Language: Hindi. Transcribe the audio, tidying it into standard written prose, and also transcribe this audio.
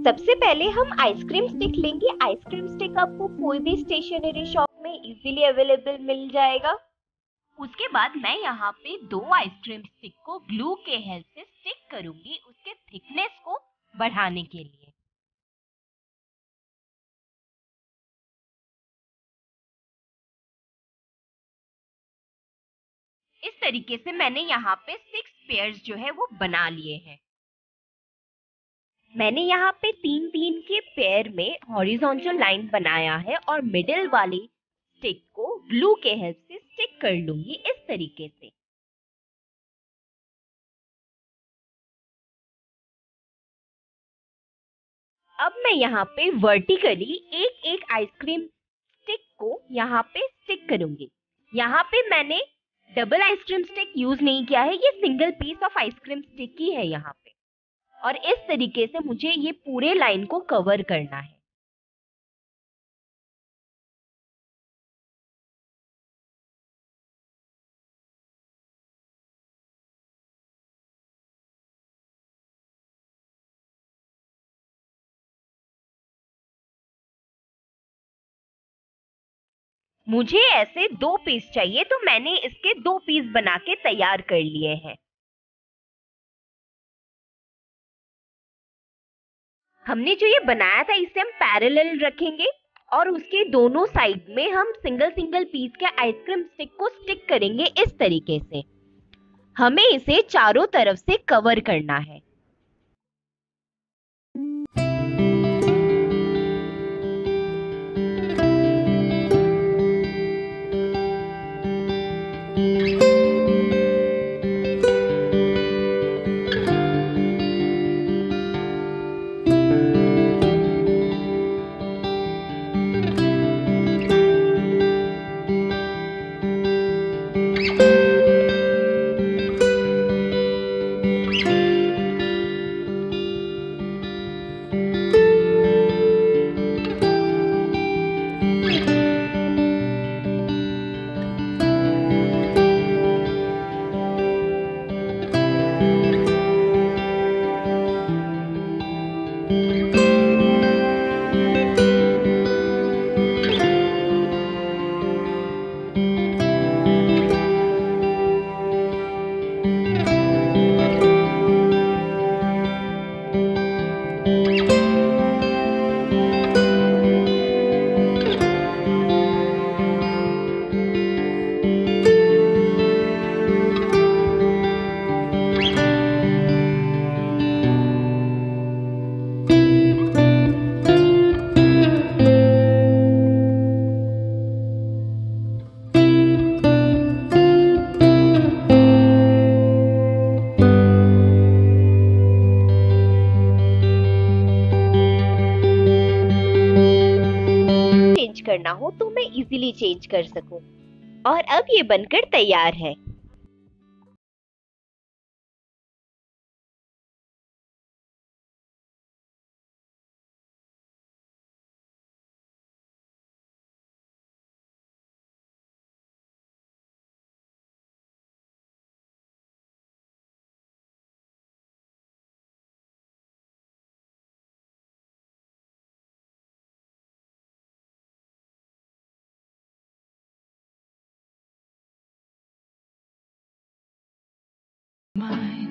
सबसे पहले हम आइसक्रीम स्टिक लेंगे। आइसक्रीम स्टिक आपको कोई भी स्टेशनरी शॉप में इजीली अवेलेबल मिल जाएगा। उसके बाद मैं यहाँ पे 2 आइसक्रीम स्टिक को ग्लू के हेल्प से स्टिक करूंगी उसके थिकनेस को बढ़ाने के लिए। इस तरीके से मैंने यहाँ पे 6 पेयर्स जो है वो बना लिए हैं। मैंने यहाँ पे 3-3 के पेयर में हॉरिजॉन्टल लाइन बनाया है और मिडिल वाली स्टिक को ग्लू के हेल्प से स्टिक कर लूंगी इस तरीके से। अब मैं यहाँ पे वर्टिकली एक एक आइसक्रीम स्टिक को यहाँ पे स्टिक करूंगी। यहाँ पे मैंने डबल आइसक्रीम स्टिक यूज नहीं किया है, ये single piece of ice cream stick ही है यहाँ पे। और इस तरीके से मुझे ये पूरे लाइन को कवर करना है। मुझे ऐसे 2 पीस चाहिए तो मैंने इसके 2 पीस बना के तैयार कर लिए हैं। हमने जो ये बनाया था इसे हम पैरेलल रखेंगे और उसके दोनों साइड में हम सिंगल सिंगल पीस के आइसक्रीम स्टिक को स्टिक करेंगे इस तरीके से। हमें इसे चारों तरफ से कवर करना है। चेंज करना हो तो मैं इजीली चेंज कर सकूं। और अब ये बनकर तैयार है। My